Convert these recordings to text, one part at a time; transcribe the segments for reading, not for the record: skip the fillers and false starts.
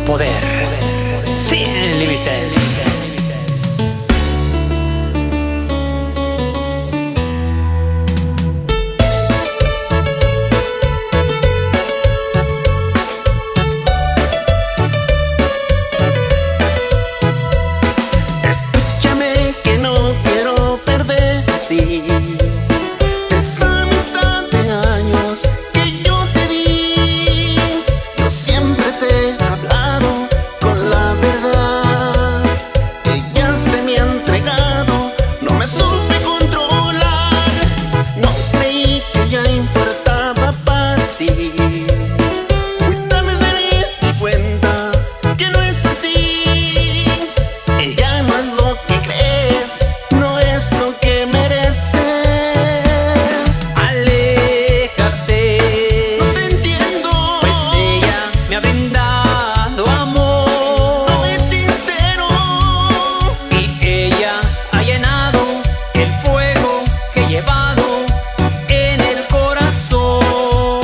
Poder sin límites. Escúchame que no quiero perder así esa amistad de años que yo te di. Yo siempre te he hablado con la verdad. Ella se me ha entregado, no me supe controlar. No creí que ya importaba para ti. Muy tarde me di cuenta que no es así. Ella no es lo que crees, no es lo que mereces. Aléjate, No te entiendo, pues ella me ha brindado amor no es sincero. y ella ha llenado el fuego que he llevado en el corazón.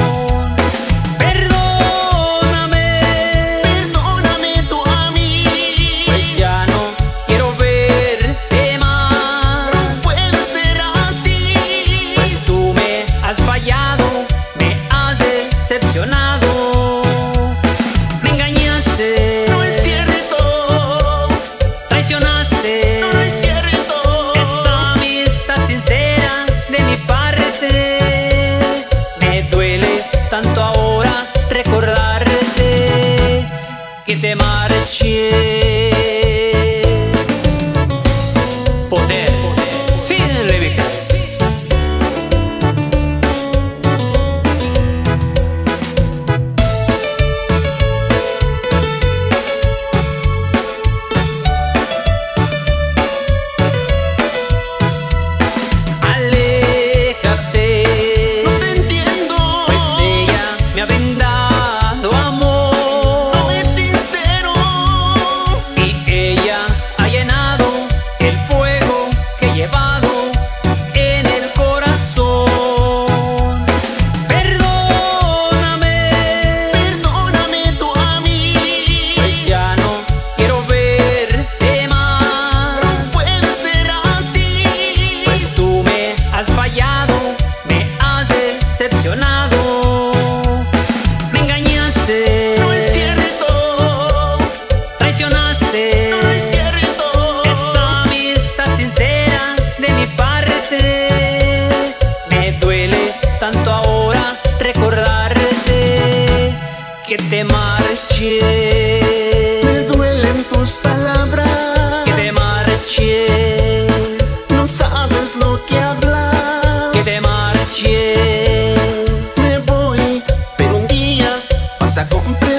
Perdóname, Perdóname tú a mí, pues ya no quiero verte más. no puede ser así. Pues tú me has fallado, me has decepcionado, me engañaste, No es cierto, traicionaste no es cierto. esa amistad sincera de mi parte. Me duele tanto ahora recordarte que te marché. Poder sin límites. Aléjate, No te entiendo, pues ella me ha brindado amor no es sincero. y ella ha llenado el fuego que he llevado en el corazón. Perdóname, Perdóname tú a mí, pues ya no quiero verte más. no puede ser así. Pues tú me has fallado, me has decepcionado, me engañaste, No es cierto, traicionaste no es cierto. esa amistad sincera de mi parte. Me duele tanto ahora recordarte que te marché, Me duelen tus palabras, que te marché, no sabes lo que hablas. que te marché. Me voy, pero un día vas a comprender.